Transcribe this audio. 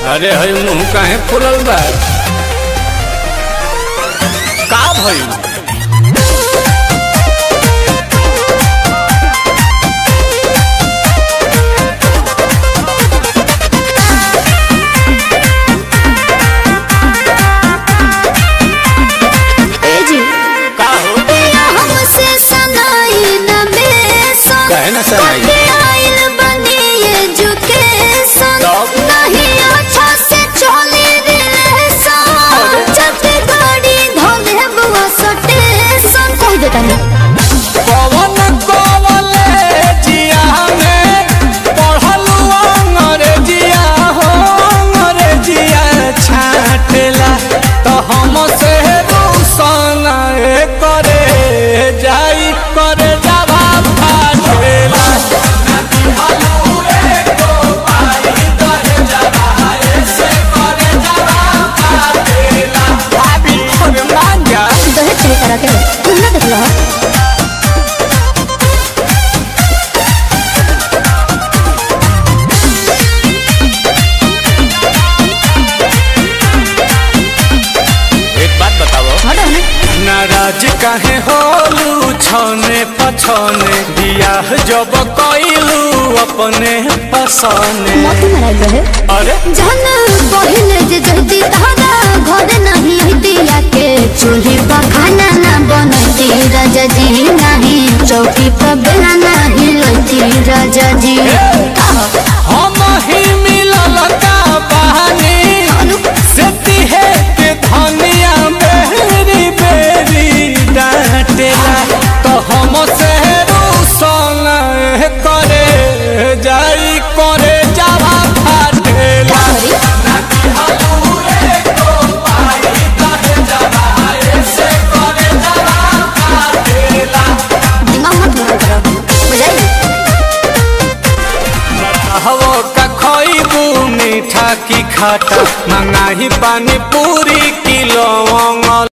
अरे हई मुँह काहे फुलल बा? का भइल? पवन कॉलेजिया में पढ़लू अंग्रेजिया हो अंग्रेजिया छाटेला तो हम से रोशन करे जाई करे जावा फाटेला नाराज काहे होलू छने पछने बियाह जब कइलू अपने पसने अरे जहन बहिन जे जल्दी तारा घर नहीं दिया के चूल्ही पर खाना ना बनती राजा जी नहीं चौकी पर बेला नहीं लती राजा जी हम ही मिलल का बहानी सेती है के धनिया बेरी बेरी डांटेला तो हम से रोशन करे जाई करे जावा फाटेला हवो का खइबू मीठा की खाटा मंगाही पानी पूरी किलो।